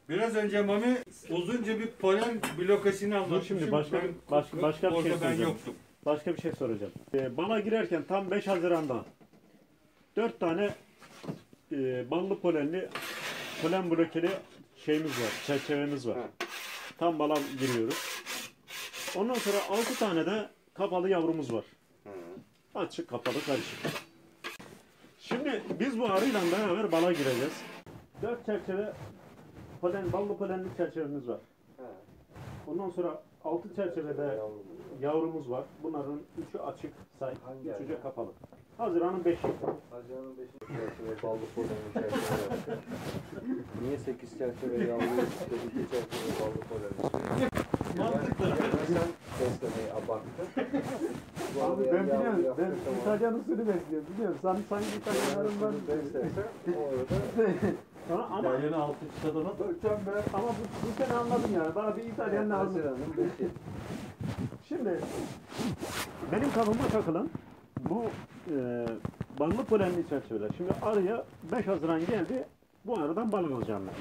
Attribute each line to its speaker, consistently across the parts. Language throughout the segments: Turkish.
Speaker 1: Biraz önce Mami uzunca bir polen blokasını anlatmışım.
Speaker 2: Şimdi başka bir şey soracağım. Başka bir şey soracağım. Bala girerken tam 5 Haziran'da 4 tane ballı polenli polen blokeli şeyimiz var, çerçevemiz var. Tam bala giriyoruz. Ondan sonra 6 tane de kapalı yavrumuz var. Açık, kapalı, karışık. Şimdi biz bu arıyla beraber bala gireceğiz. 4 çerçeve ballı polenli çerçevemiz var. Ondan sonra 6 çerçevede yavrumuz var. Bunların 3'ü açık, 3'ü de kapalı. Haziran'ın 5'i.
Speaker 3: Haziran'ın 5'i çerçeve ballı polenli çerçeve. Niye 8 çerçeve yavru, 2 çerçeve ballı polenli?
Speaker 1: Mantıklı.
Speaker 3: Sen beslemeyi abarttın.
Speaker 2: Abi ben biliyorum, ben İtalyan usulü besliyorum, biliyorum. Sanki İtalyanlarından
Speaker 3: beslersen o arada
Speaker 2: ama
Speaker 1: İtalyan'ı altı çıtadana
Speaker 2: ama bu sene anladım yani. Bana bir İtalyan lazım.
Speaker 3: Haziran'ın 5'i.
Speaker 2: Şimdi benim kafama takılan bu ballı polenli çerçeveler. Şimdi arıya 5 Haziran geldi. Bu aradan bal alacağım ben.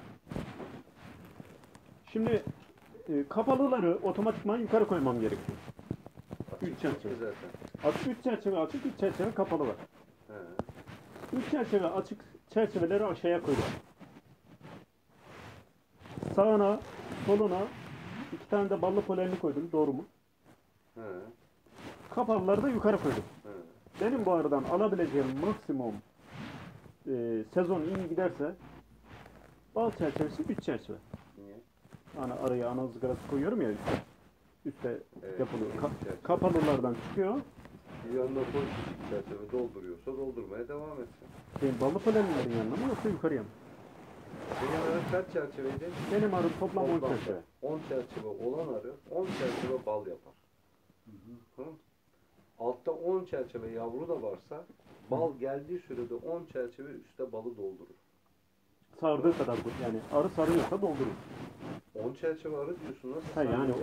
Speaker 2: Şimdi kapalıları otomatikman yukarı koymam gerekiyor. 3 çerçeve. 3 çerçeve açık, 3 çerçeve kapalı var. 3 çerçeve açık çerçeveleri aşağıya koydum. Sağına, soluna 2 tane de ballı polenli koydum. Doğru mu? Kapalıları da yukarı koydum. Benim bu aradan alabileceğim maksimum sezon iyi giderse bal çerçevesi 3 çerçeve.
Speaker 3: Niye?
Speaker 2: Yani araya ana ızgarası koyuyorum ya üstte yapılıyor. Kapalılardan çıkıyor.
Speaker 3: Bir yanına koy, küçük çerçeve dolduruyorsa doldurmaya devam etsin.
Speaker 2: Ballı polenlerin yanına mı yoksa yukarıya mı?
Speaker 3: Senin arı kaç çerçeveydi?
Speaker 2: Benim arım toplam 10 çerçeve.
Speaker 3: 10 çerçeve olan arı 10 çerçeve bal yapar. Tamam. Altta 10 çerçeve yavru da varsa bal geldiği sürede 10 çerçeve üstte balı doldurur.
Speaker 2: Sardığı kadar yani arı sarıyorsa doldurur.
Speaker 3: 10 çerçeve arı diyorsun nasıl?
Speaker 2: Ha yani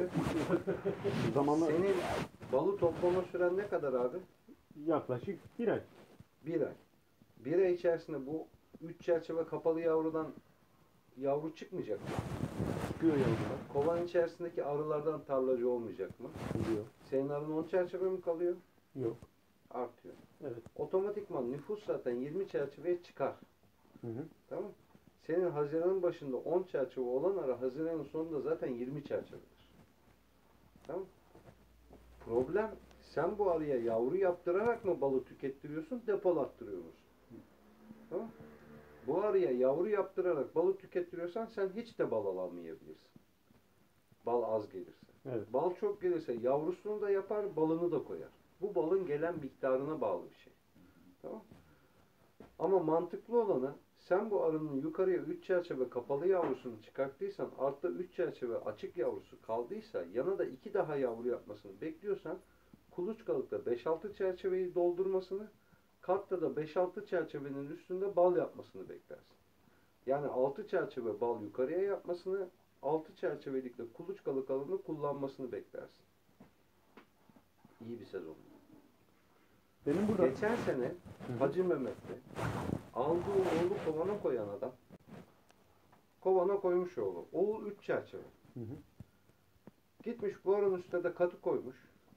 Speaker 2: zamanla
Speaker 3: senin balı toplama süren ne kadar abi?
Speaker 2: yaklaşık 1 ay.
Speaker 3: 1 ay. 1 ay içerisinde bu 3 çerçeve kapalı yavrudan yavru çıkmayacak mı?
Speaker 2: Çıkıyor yavrular.
Speaker 3: Kovan içerisindeki arılardan tarlacı olmayacak mı?
Speaker 2: Oluyor.
Speaker 3: Senin arın 10 çerçeve mi kalıyor?
Speaker 2: Yok.
Speaker 3: Artıyor.
Speaker 2: Evet.
Speaker 3: Otomatikman nüfus zaten 20 çerçeveye çıkar.
Speaker 2: Hı.
Speaker 3: Tamam. Senin Haziran'ın başında 10 çerçeve olan arı Haziran'ın sonunda zaten 20 çerçevedir. Tamam. Problem sen bu arıya yavru yaptırarak mı balı tükettiriyorsun, depolattırıyor musun? Tamam. Bu arıya yavru yaptırarak balı tükettiriyorsan sen hiç de bal alamayabilirsin. Bal az gelirse.
Speaker 2: Evet.
Speaker 3: Bal çok gelirse yavrusunu da yapar, balını da koyar. Bu balın gelen miktarına bağlı bir şey. Tamam. Ama mantıklı olanı sen bu arının yukarıya 3 çerçeve kapalı yavrusunu çıkarttıysan altta 3 çerçeve açık yavrusu kaldıysa yana da 2 daha yavru yapmasını bekliyorsan kuluçkalıkta 5-6 çerçeveyi doldurmasını katta da 5-6 çerçevenin üstünde bal yapmasını beklersin. Yani 6 çerçeve bal yukarıya yapmasını 6 çerçevelikle kuluçkalık alanı kullanmasını beklersin. İyi bir sezon.
Speaker 2: Benim burada
Speaker 3: Geçen sene Hacı Mehmet'te aldığı oğlu kovana koyan adam kovana koymuş oğlu. Oğul 3 çerçeve. Gitmiş bu arının üstüne de katı koymuş.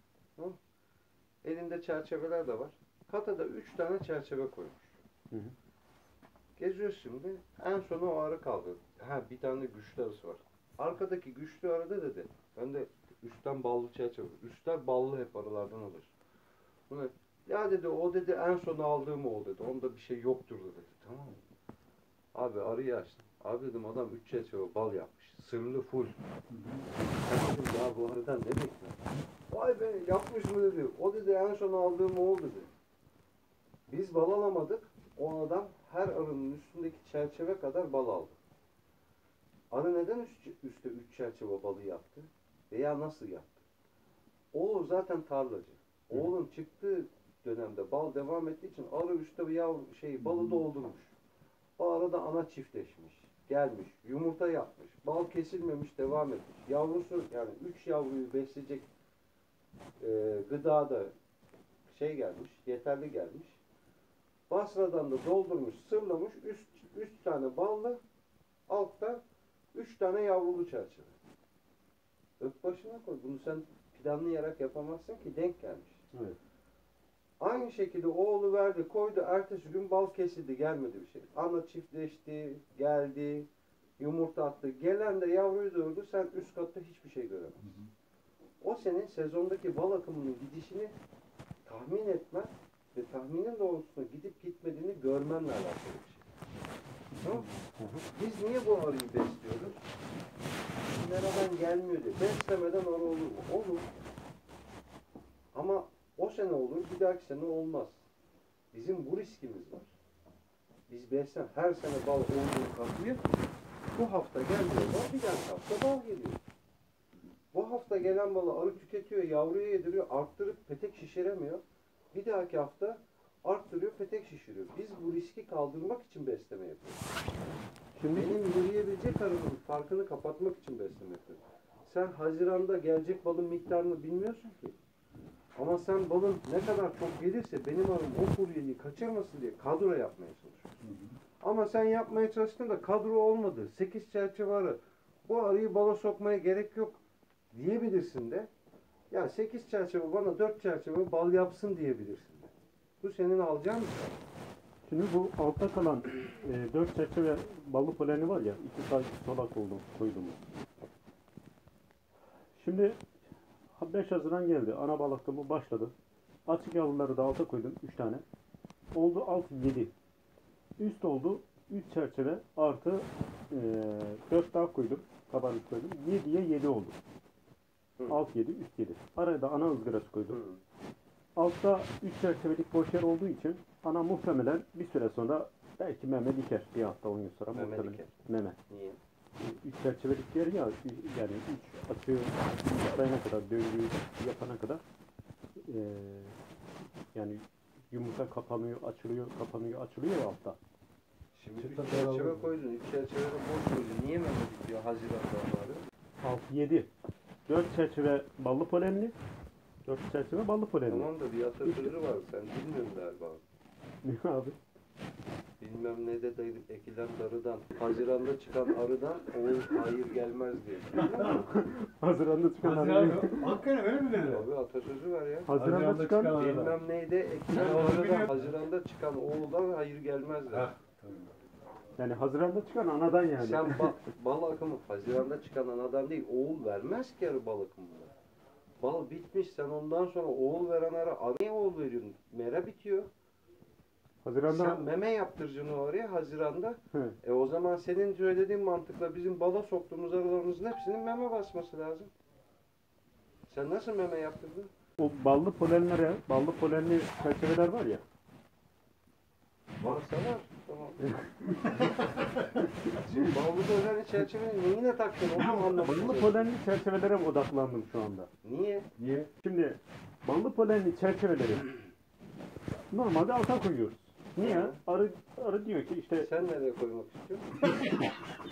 Speaker 3: Elinde çerçeveler de var. Kata da 3 tane çerçeve koymuş. Geziyoruz şimdi. En sona o arı kaldı. Ha bir tane güçlü arısı var. Arkadaki güçlü arıda dedi. Ben de üstten ballı çerçeve. Üstler ballı hep arılardan alır. Bunu ya dedi o dedi en son aldığım o dedi. Onda bir şey yoktur dedi. Tamam mı? Abi arıyı açtım. Abi dedim adam 3 çerçeve bal yapmış. Sırlı full. Ben dedim ya bu arıdan ne bekliyorsun? Vay be yapmış mı dedi. O dedi en son aldığım o dedi. Biz bal alamadık. O adam her arının üstündeki çerçeve kadar bal aldı. Arı neden üstte 3 çerçeve balı yaptı? Veya nasıl yaptı? O zaten tarlacı. Oğlun çıktığı dönemde bal devam ettiği için arı üstte balı doldurmuş. O arada ana çiftleşmiş. Gelmiş. Yumurta yapmış. Bal kesilmemiş devam etmiş. Yavrusu yani 3 yavruyu besleyecek gıda da gelmiş. Yeterli gelmiş. Basradan da doldurmuş, sırlamış. Üst tane balla altta tane yavrulu çerçeve. Ök başına koy. Bunu sen planlayarak yapamazsın ki, denk gelmiş.
Speaker 2: Evet.
Speaker 3: Aynı şekilde oğlu verdi, koydu. Ertesi gün bal kesildi, gelmedi bir şey. Ana çiftleşti, geldi, yumurta attı. Gelen de yavruyu doğurdu. Sen üst katta hiçbir şey göremezsin. O senin sezondaki bal akımının gidişini tahmin etmen ve tahminin doğrultusunda gidip gitmediğini görmenle alakalı bir şey. Tamam mı? Biz niye bu arıyı besliyoruz? Nereden gelmiyor diye. Beslemeden arı olur mu? Olur. Ama o sene olur, bir dahaki sene olmaz. Bizim bu riskimiz var. Biz beslen her sene bal olduğu kapıyı, bu hafta gelmiyor bal, bir dahaki hafta bal geliyor. Bu hafta gelen balı arı tüketiyor, yavruya yediriyor, arttırıp petek şişiremiyor. Bir dahaki hafta arttırıyor, petek şişiriyor. Biz bu riski kaldırmak için besleme yapıyoruz.
Speaker 2: Şimdi
Speaker 3: Benim yürüyebilecek arının farkını kapatmak için besleme yapıyoruz. Sen Haziran'da gelecek balın miktarını bilmiyorsun ki. Ama sen balın ne kadar çok gelirse benim arım o furyeyi kaçırmasın diye kadro yapmaya çalışıyorsun. Ama sen yapmaya çalıştın da kadro olmadı. 8 çerçeve arı. Bu arıyı bala sokmaya gerek yok diyebilirsin de. Ya 8 çerçeve bana 4 çerçeve bal yapsın diyebilirsin de. Bu senin alacağın bir şey.
Speaker 2: Şimdi bu altta kalan 4 çerçeve ballı poleni var ya, 2 tane solak koydum. Şimdi 5 Haziran geldi. Ana bal akımı başladı. Açık yavruları da alta koydum 3 tane. Oldu alt 7. Üst oldu 3 çerçeve artı 4 daha koydum. Kabarlık koydum. 7'ye 7 oldu. Alt 7, üst 7. Araya da ana ızgarası koydum. Altta 3 çerçevelik boş yer olduğu için ana muhtemelen bir süre sonra belki meme diker. Bir hafta 10 gün sonra
Speaker 3: Meme
Speaker 2: muhtemelen.
Speaker 3: diker.
Speaker 2: Meme.
Speaker 3: Niye?
Speaker 2: 3 çerçevelik yer ya, yani 3 açığı yapana kadar, döngüyü yapana kadar yani yumurta kapanıyor, açılıyor, kapanıyor, açılıyor ya altta.
Speaker 3: Şimdi 3 çerçeve koydun, 3 çerçeve de boş koydun. Niye meme bitiyor Haziran'da arı?
Speaker 2: 6, 7. 4 çerçeve ballı polenli. 4 çerçeve ballı polenli.
Speaker 3: Tamam da bir atasözü var. Sen bilmiyorsun galiba.
Speaker 2: Ne abi?
Speaker 3: Bilmem ne de ekilen darıdan, Haziran'da çıkan arıdan oğul hayır gelmez diye.
Speaker 2: Haziran'da çıkan
Speaker 1: Haziran,
Speaker 2: arı.
Speaker 1: Hakikaten öyle mi dedi?
Speaker 3: Abi atasözü var ya.
Speaker 2: Haziran'da çıkan
Speaker 1: çıkan arı.
Speaker 3: Bilmem neyde ekilen
Speaker 1: Ya, onu
Speaker 3: darıdan,
Speaker 1: biliyorum.
Speaker 3: Haziran'da çıkan oğuldan hayır gelmez der.
Speaker 1: Ha.
Speaker 2: yani Haziran'da çıkan anadan yani.
Speaker 3: Sen bal akımı Haziran'da çıkan anadan değil, oğul vermez ki arı bal akımında. Bal bitmiş, sen ondan sonra oğul veren arıya oğul veriyorsun. Mera bitiyor.
Speaker 2: Haziran'da
Speaker 3: Sen meme yaptıracaksın o araya Haziran'da.
Speaker 2: He.
Speaker 3: O zaman senin söylediğin mantıkla bizim bala soktuğumuz arılarımızın hepsinin meme basması lazım. Sen nasıl meme yaptırdın?
Speaker 2: o ballı polenlere, ballı polenli çerçeveler var ya.
Speaker 3: Varsa var. Tamam. Şimdi ballı polenli çerçevenin neyine taktın onu mu anlamadım.
Speaker 2: Ballı polenli çerçevelere odaklandım şu anda.
Speaker 3: Niye?
Speaker 1: Niye?
Speaker 2: Şimdi ballı polenli çerçeveleri normalde alta koyuyoruz. Niye?
Speaker 3: Hı.
Speaker 2: Arı diyor ki işte
Speaker 3: Sen nereye koymak istiyorsun?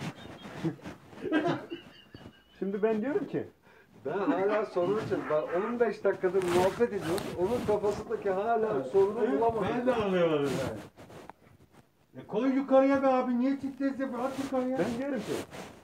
Speaker 2: şimdi ben diyorum ki
Speaker 3: Ben hala sorun için, 15 dakikadır muhabbet ediyoruz. Onun kafasındaki hala sorunu bulamadım.
Speaker 1: Ben de anlayamadım ben. Koy yukarıya be abi, niye titrese bırak yukarıya.
Speaker 2: ben diyorum ki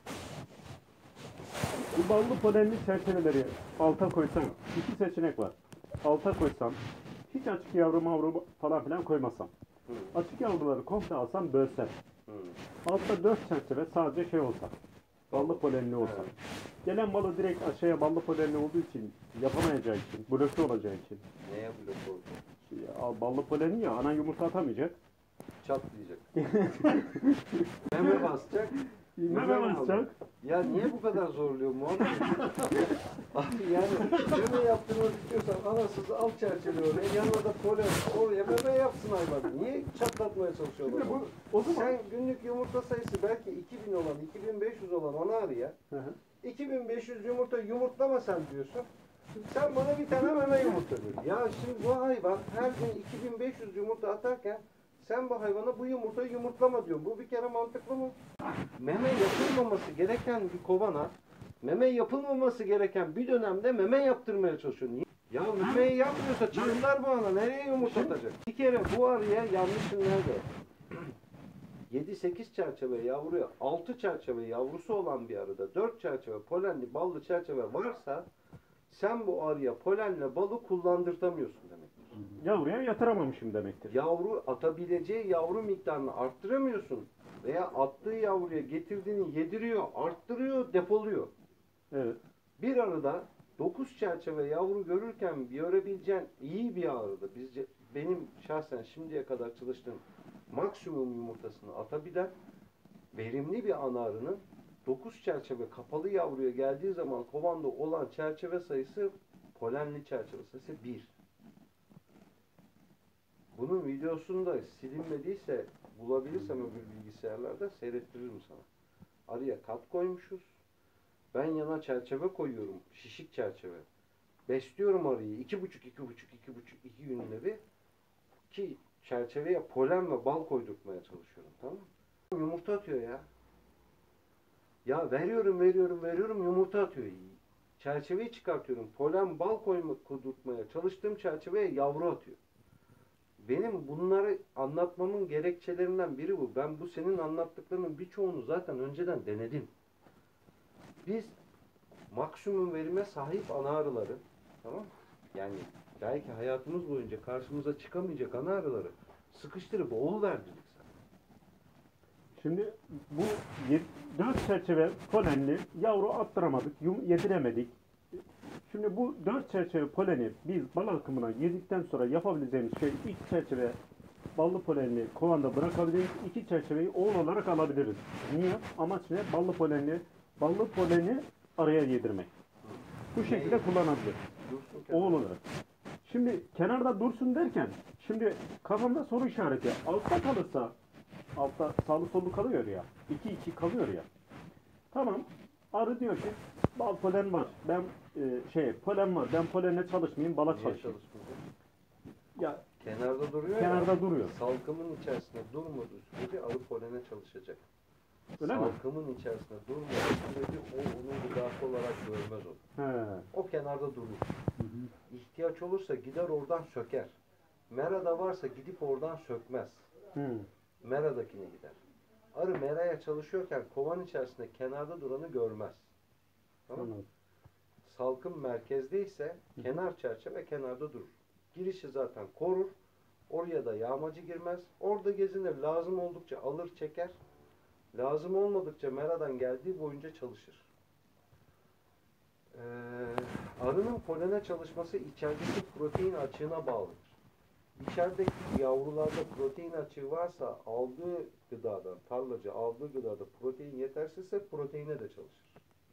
Speaker 2: bu ballı polenli çerçeveleri alta koysam iki seçenek var. Alta koysam hiç açık yavru mavru falan filan koymasam.
Speaker 3: Hı.
Speaker 2: Açık yavruları komple alsam bölsem.
Speaker 3: Hı.
Speaker 2: Altta 4 çerçeve sadece şey olsa. Ballı polenli olsa.
Speaker 3: Evet.
Speaker 2: Gelen balı direkt aşağıya ballı polenli olduğu için yapamayacağı için, bloke olacağı için.
Speaker 3: Neye blok oldu?
Speaker 2: Ballı polenli ya ana yumurta atamayacak.
Speaker 3: Çatlayacak. Meme basacak.
Speaker 2: Meme basacak.
Speaker 3: Ya niye bu kadar zorluyor muhabbet? Abi yani meme yaptırmak istiyorsan anasız al çerçeve oraya, yanına da polen oraya meme yapsın hayvan. Niye çatlatmaya çalışıyorlar?
Speaker 2: Şimdi bu o zaman
Speaker 3: Sen günlük yumurta sayısı belki 2000 olan, 2500 olan ana arıya
Speaker 2: Hı hı.
Speaker 3: 2500 yumurta yumurtlama sen diyorsun. Sen bana bir tane meme yumurta ver. Ya şimdi bu hayvan her gün 2500 yumurta atarken sen bu hayvana bu yumurtayı yumurtlama diyorsun. Bu bir kere mantıklı mı? Meme yapılmaması gereken bir kovana, meme yapılmaması gereken bir dönemde meme yaptırmaya çalışıyor. Niye? Ya memeyi yapmıyorsa çıkınlar bu ana nereye yumurtlatacak? Bir kere bu arıya yanlışın nerede? 7-8 çerçeve yavruya 6 çerçeve yavrusu olan bir arıda 4 çerçeve polenli ballı çerçeve varsa sen bu arıya polenle balı kullandırtamıyorsun demektir.
Speaker 2: Yavruya yatıramamışım demektir.
Speaker 3: Yavru atabileceği yavru miktarını arttıramıyorsun veya attığı yavruya getirdiğini yediriyor, arttırıyor, depoluyor.
Speaker 2: Evet.
Speaker 3: Bir arıda 9 çerçeve yavru görürken görebileceğin iyi bir arıda benim şahsen şimdiye kadar çalıştığım maksimum yumurtasını atabilen verimli bir ana arının 9 çerçeve kapalı yavruya geldiği zaman kovanda olan çerçeve sayısı polenli çerçeve sayısı 1. Bunun videosunu da silinmediyse bulabilirsem öbür bilgisayarlarda seyrettiririm sana. Arıya kat koymuşuz. Ben yana çerçeve koyuyorum. Şişik çerçeve. Besliyorum arıyı. 2,5 günde bir. Ki çerçeveye polen ve bal koydurtmaya çalışıyorum. Tamam mı? Yumurta atıyor ya. Ya veriyorum yumurta atıyor. Çerçeveyi çıkartıyorum. Polen bal koydurtmaya çalıştığım çerçeveye yavru atıyor. Benim bunları anlatmamın gerekçelerinden biri bu. Ben bu senin anlattıklarının birçoğunu zaten önceden denedim. Biz maksimum verime sahip ana arıları, tamam mı? Yani belki hayatımız boyunca karşımıza çıkamayacak ana arıları sıkıştırıp oğul verdirdik sana.
Speaker 2: Şimdi bu 4 çerçeve polenli yavru attıramadık, yediremedik. Şimdi bu 4 çerçeve poleni biz bal akımına girdikten sonra yapabileceğimiz şey ilk çerçeve ballı polenli kovanda bırakabiliriz. 2 çerçeveyi oğul olarak alabiliriz. Niye? Amaç ne? Ballı poleni araya yedirmek. Bu şekilde kullanabilir. Oğul olarak. Şimdi kenarda dursun derken şimdi kafamda soru işareti. Altta kalırsa altta sağlı sollu kalıyor ya. 2-2 kalıyor ya. Tamam. Arı diyor ki bal polen var. Ben polen var. Ben polenle çalışmayayım, bala çalışayım. Ya
Speaker 3: Kenarda duruyor
Speaker 2: kenarda
Speaker 3: ya.
Speaker 2: duruyor.
Speaker 3: Salkımın içerisinde durmadığı sürece arı polene çalışacak.
Speaker 2: Öyle mi?
Speaker 3: Salkımın içerisinde durmadığı sürece o onun gıdası olarak görmez onu.
Speaker 2: He.
Speaker 3: O kenarda durur. İhtiyaç olursa gider oradan söker. Merada varsa gidip oradan sökmez. Meradakine gider. Arı meraya çalışıyorken kovan içerisinde kenarda duranı görmez. Tamam mı? Salkım merkezdeyse kenar çerçeve kenarda durur. Girişi zaten korur. Oraya da yağmacı girmez. Orada gezinir. Lazım oldukça alır çeker. Lazım olmadıkça meradan geldiği boyunca çalışır. Arının polene çalışması içerideki protein açığına bağlıdır. İçerideki yavrularda protein açığı varsa aldığı gıdadan, tarlacı aldığı gıdada protein yetersizse proteine de çalışır.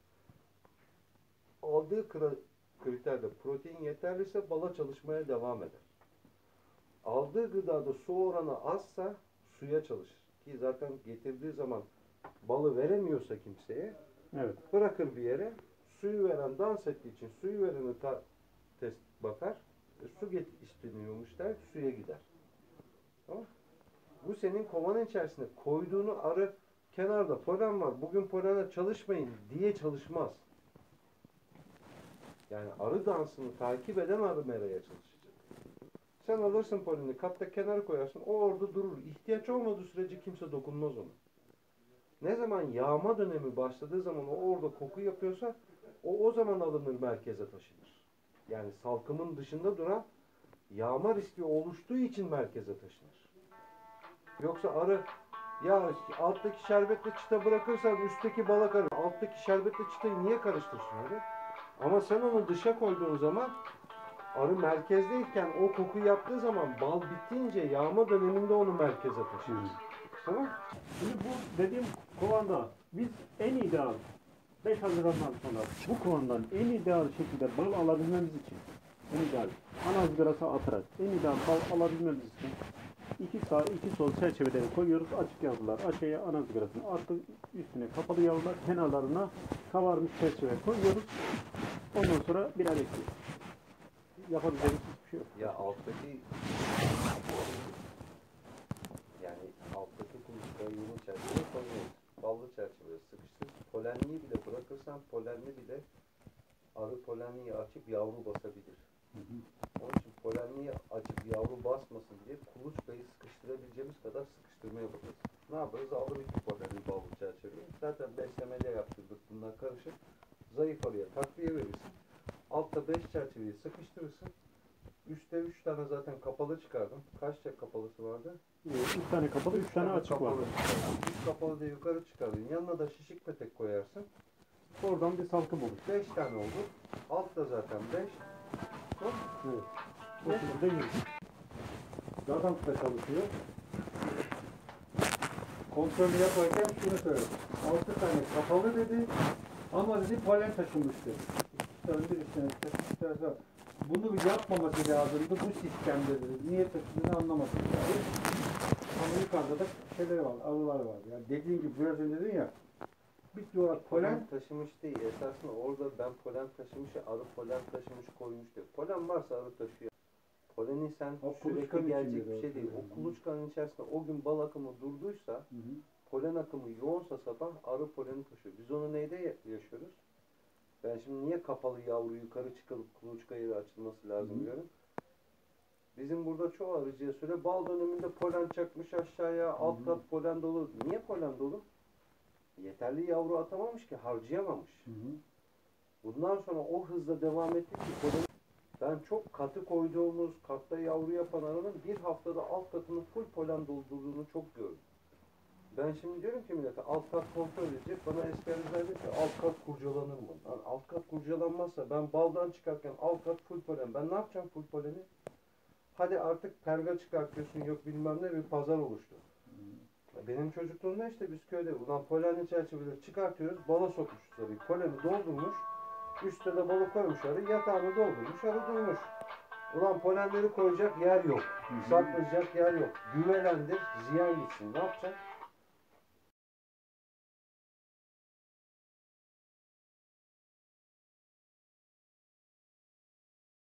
Speaker 3: Aldığı kriterde protein yeterliyse bala çalışmaya devam eder. Aldığı gıdada su oranı azsa suya çalışır. Ki zaten getirdiği zaman balı veremiyorsa kimseye,
Speaker 2: Evet.
Speaker 3: bırakır bir yere, suyu veren dans ettiği için suyu vereni test bakar, su isteniyormuş der, suya gider. Tamam. Bu senin kovanın içerisinde koyduğunu arı kenarda polen var, bugün polene çalışmayın diye çalışmaz. Yani arı dansını takip eden arı meraya çalışacak. Sen alırsın poleni, katta kenara koyarsın, o orada durur. İhtiyaç olmadığı sürece kimse dokunmaz ona. Ne zaman yağma dönemi başladığı zaman o orada koku yapıyorsa o zaman alınır merkeze taşınır. Yani salkımın dışında duran yağma riski oluştuğu için merkeze taşınır. Yoksa arı ya alttaki şerbetle çıta bırakırsan üstteki bala karışır. Alttaki şerbetle çıtayı niye karıştırsın öyle? Ama sen onu dışa koyduğun zaman arı merkezdeyken o koku yaptığı zaman bal bittiğince yağma döneminde onu merkeze taşır. Tamam?
Speaker 2: Şimdi bu dediğim kovanda biz en ideal 5 Haziran'dan sonra bu kovandan en ideal şekilde bal alabilmemiz için en ideal ana ızgarası atarak en ideal bal alabilmemiz için 2 sağ 2 sol çerçeveleri koyuyoruz. Açık yavrular aşağıya ana ızgarasını attık. Üstüne kapalı yavrular kenarlarına kabarmış çerçeve koyuyoruz. Ondan sonra birer ekliyoruz. Yapabileceğimiz hiçbir şey yok.
Speaker 3: Ya alttaki kuluçkaya yeni çerçeve koyuyoruz. Ballı çerçeve sıkıştır. Polenliği bile bırakırsan polenli bile arı polenliği açıp yavru basabilir. Onun için polenliği açıp yavru basmasın diye kuluçkayı sıkıştırabileceğimiz kadar sıkıştırmaya bakacağız. Ne yaparız? Alır iki poleni ballı çerçeveyi. Zaten beslemede yaptırdık bunlar karışık. Zayıf arıya takviye verirsin. Altta 5 çerçeveyi sıkıştırırsın. Üstte 3 tane zaten kapalı çıkardım. Kaç çek kapalısı vardı?
Speaker 2: 3 tane kapalı, 3 tane açık var.
Speaker 3: 3 kapalı da yukarı çıkardın. Yanına da şişik petek koyarsın.
Speaker 2: Oradan bir salkım olur.
Speaker 3: 5 tane oldu. Altta zaten 5.
Speaker 2: Evet. O şekilde yürür. Zaten da çalışıyor.
Speaker 1: Kontrolü yaparken şunu söyledi. 6 tane kapalı dedi ama dedi polen taşımıştı. Söndürürsen taşımışlarsa bunu yapmaması lazımdı bu sistemde dedi. Niye taşıdığını anlamadım. Yani. Ama yukarıda da şeyleri var, arılar var. Yani dediğin gibi biraz önce dedin ya bir duvar
Speaker 3: Polen taşımış değil. Esasında orada ben polen taşımışı arı polen taşımış koymuş diyor. Polen varsa arı taşıyor. Poleni sen
Speaker 1: O
Speaker 3: sürekli
Speaker 1: kuluçkanın
Speaker 3: gelecek
Speaker 1: içinde
Speaker 3: bir şey değil.
Speaker 1: zaten.
Speaker 3: O kuluçkanın içerisinde o gün bal akımı durduysa, polen akımı yoğunsa sabah arı poleni taşıyor. Biz onu neyde yaşıyoruz? Ben şimdi niye kapalı yavru yukarı çıkılıp kuluçka yeri açılması lazım diyorum. Bizim burada çoğu arıcıya söyle bal döneminde polen çakmış aşağıya, alt kat polen dolu. Niye polen dolu? Yeterli yavru atamamış ki, harcayamamış. Bundan sonra o hızla devam ettik ki polen... Ben çok katı koyduğumuz, katta yavru yapan arının bir haftada alt katını full polen doldurduğunu çok gördüm. Ben şimdi diyorum ki millete alt kat kontrol edecek. Bana eski arıcılar diyor ki alt kat kurcalanır mı? Yani alt kat kurcalanmazsa ben baldan çıkarken alt kat full polen. Ben ne yapacağım full poleni? Hadi artık perga çıkartıyorsun yok bilmem ne bir pazar oluştu. Benim çocukluğumda işte biz köyde ulan polenli çerçeveleri çıkartıyoruz. Bala sokmuşuz tabii. Poleni doldurmuş. Üstte de balı koymuş arı. Yatağını doldurmuş. Arı durmuş. Ulan polenleri koyacak yer yok. Saklayacak yer yok. Güvelendir. Ziyan gitsin. Ne yapacak?